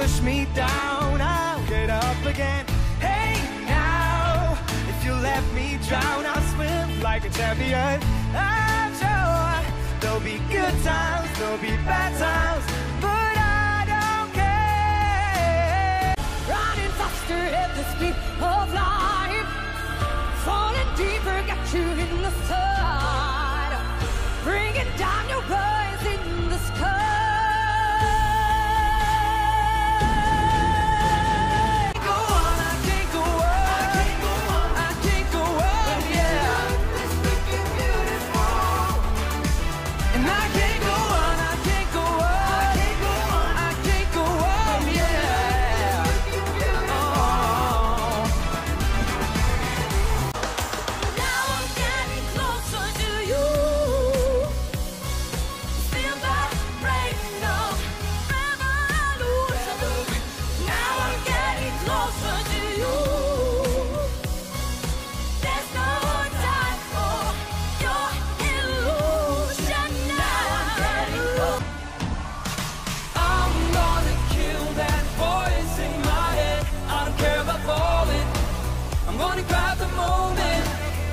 push me down, I'll get up again. Hey, now, if you let me drown, I'll swim like a champion. I'm sure there'll be good times, there'll be bad times, but I don't care. Running faster at the speed of light, falling deeper, got you in the side, bringing down your rise in the sky. I'm gonna grab the moment.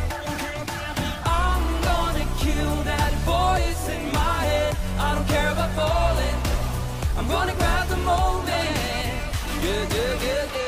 I'm gonna kill that voice in my head. I don't care about falling. I'm gonna grab the moment. Yeah, yeah, yeah, yeah.